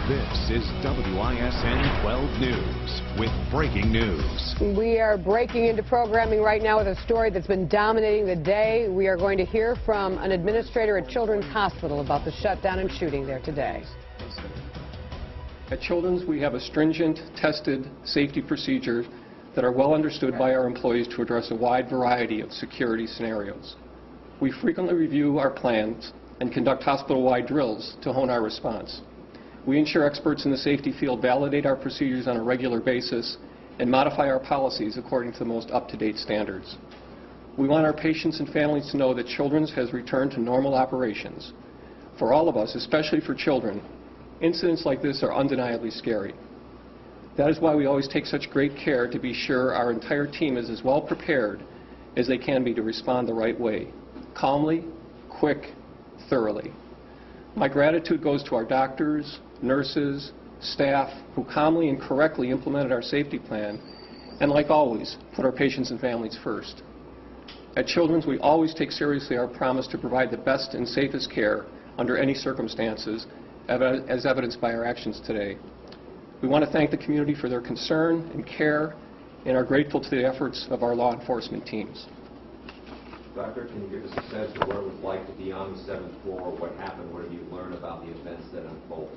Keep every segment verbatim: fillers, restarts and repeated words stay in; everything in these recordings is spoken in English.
This is W I S N twelve News with breaking news. We are breaking into programming right now with a story that's been dominating the day. We are going to hear from an administrator at Children's Hospital about the shutdown and shooting there today. At Children's, we have a stringent, tested safety procedure that are well understood by our employees to address a wide variety of security scenarios. We frequently review our plans and conduct hospital-wide drills to hone our response. We ensure experts in the safety field validate our procedures on a regular basis and modify our policies according to the most up-to-date standards. We want our patients and families to know that Children's has returned to normal operations. For all of us, especially for children, incidents like this are undeniably scary. That is why we always take such great care to be sure our entire team is as well prepared as they can be to respond the right way, calmly, quick, thoroughly. My gratitude goes to our doctors, nurses, staff who calmly and correctly implemented our safety plan and, like always, put our patients and families first. At Children's, we always take seriously our promise to provide the best and safest care under any circumstances, as evidenced by our actions today. We want to thank the community for their concern and care and are grateful to the efforts of our law enforcement teams. Doctor, can you give us a sense of what it was like to be on the seventh floor, what happened, what have you learned about the events that unfolded?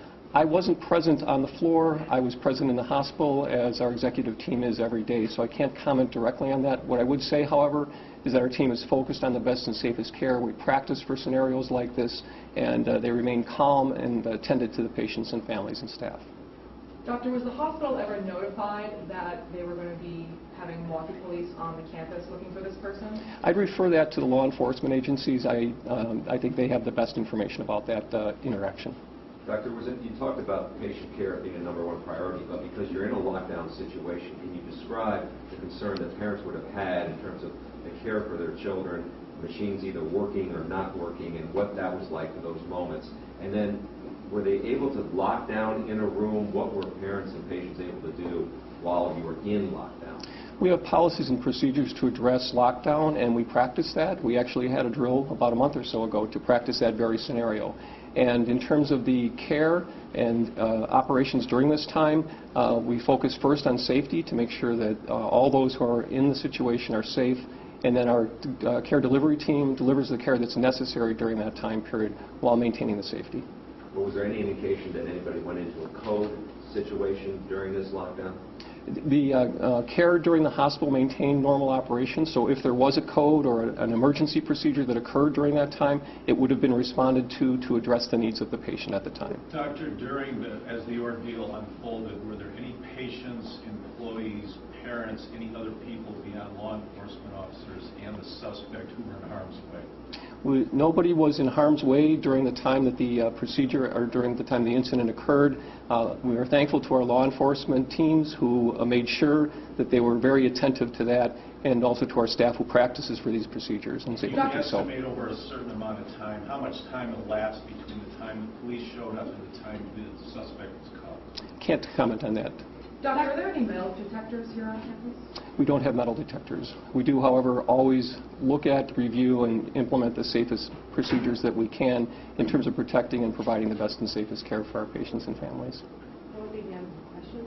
I wasn't present on the floor. I was present in the hospital, as our executive team is every day, so I can't comment directly on that. What I would say, however, is that our team is focused on the best and safest care. We practice for scenarios like this, and uh, they remain calm and uh, tended to the patients and families and staff. Doctor, was the hospital ever notified that they were going to be having walkie police on the campus looking for this person? I'd refer that to the law enforcement agencies. I, um, I think they have the best information about that uh, interaction. Doctor, was it, you talked about patient care being a number one priority, but because you're in a lockdown situation, can you describe the concern that parents would have had in terms of the care for their children, machines either working or not working, and what that was like for those moments? And then, were they able to lock down in a room? What were parents and patients able to do while you were in lockdown? We have policies and procedures to address lockdown, and we practice that. We actually had a drill about a month or so ago to practice that very scenario. And in terms of the care and uh, operations during this time, uh, we focus first on safety to make sure that uh, all those who are in the situation are safe, and then our uh, care delivery team delivers the care that's necessary during that time period while maintaining the safety. But was there any indication that anybody went into a code situation during this lockdown? The uh, uh, care during the hospital maintained normal operations, so if there was a code or a, an emergency procedure that occurred during that time, it would have been responded to to address the needs of the patient at the time. Doctor, during the, as the ordeal unfolded, were there any patients, employees, parents, any other people beyond law enforcement officers and the suspect who were in harm's way? We, nobody was in harm's way during the time that the uh, procedure, or during the time the incident occurred. Uh, we are thankful to our law enforcement teams who uh, made sure that they were very attentive to that, and also to our staff who practices for these procedures. And Can you estimate over a certain amount of time how much time elapsed between the time the police showed up and the time the suspect was caught? Can't comment on that. Doctor, are there any metal detectors here on campus? We don't have metal detectors. We do, however, always look at, review, and implement the safest procedures that we can in terms of protecting and providing the best and safest care for our patients and families. That would be the end of the questions.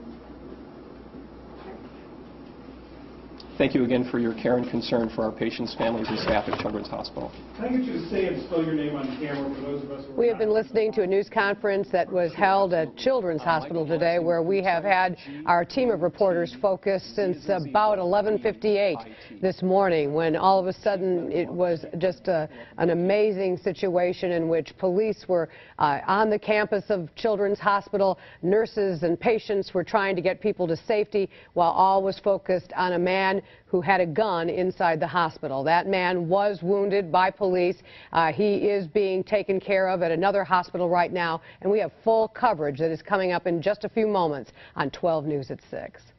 Thank you again for your care and concern for our patients, families, and staff at Children's Hospital. Can I get you to say and spell your name on camera for those of us who are We have been listening to a news conference that was held at Children's Hospital today, where we have had our team of reporters focused since about eleven fifty-eight this morning, when all of a sudden it was just a, an amazing situation in which police were uh, on the campus of Children's Hospital. Nurses and patients were trying to get people to safety while all was focused on a man who had a gun inside the hospital. That man was wounded by police. Uh, he is being taken care of at another hospital right now, and we have full coverage that is coming up in just a few moments on twelve News at six.